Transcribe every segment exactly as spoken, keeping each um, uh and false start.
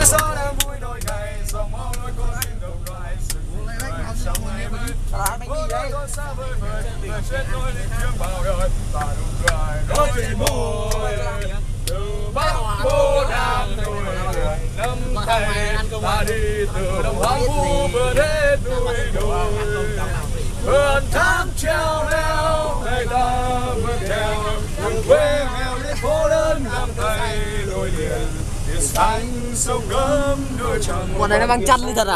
Gió đang vui đôi ngày dòng máu nối con tim đồng loại sự trong ngày mới có đôi con xa vời vời người trên đôi linh thiêng bao đời và nụ cười đôi trên môi từ bắc vô nam đôi đường năm tay ta đi từ đồng hoang vu vừa đến núi đồi vườn thắm treo leo ngày ta bước theo đường quê nghèo đến phố lớn năm tay đôi liền biển xanh sông gấm đôi chân. Bọn này nó mang chăn đi thật à?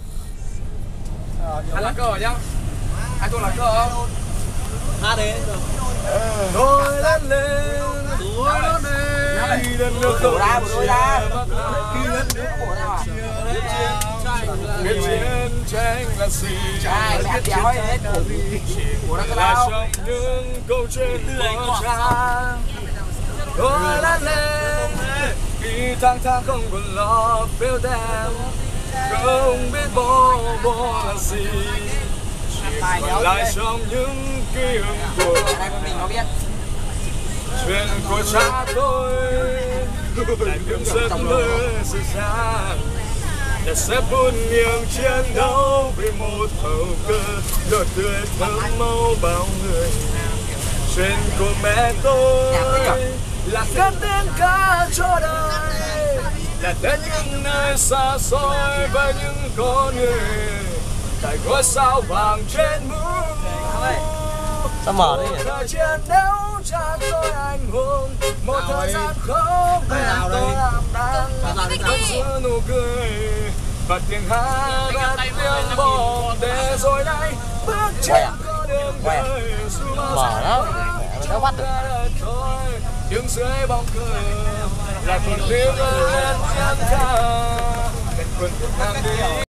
Ăn lá cờ nhá. Hai tô lá cờ không? Ha đấy. Tôi lớn lên, tôi lớn lên. Khi đất nước bổ ra, bổ ra. Khi đất nước bổ ra à? Biết chiến tranh là gì? Trai mẹ kéo hết cổ bổ ra là trong những câu chuyện của cha. Tôi lớn lên khi tháng tháng không còn lo phiếu tem, không biết bố bố là gì, chỉ còn lại trong những ký ức của chuyện của cha tôi lại những giấc mơ sự gian để xếp buồn nghiêng chiến đấu vì một hậu cơ đôi tươi thơm máu bao người. Chuyện của mẹ tôi là cất tiếng ca cho đời, là đến những nơi xa xôi với những con người tại ngôi sao vàng trên mũ. Sao mở đấy nhỉ? Một thời chiến đấu cha tôi anh hùng, một thời gian không để tôi làm đáng nắm giữ nụ cười và tiếng hát đã tiếng bom để rồi nay bước trên con đường đời. Mở lắm, nó bắt được. Nhưng dưới bóng cười là còn tiếng lên em ca, quên hàng đi.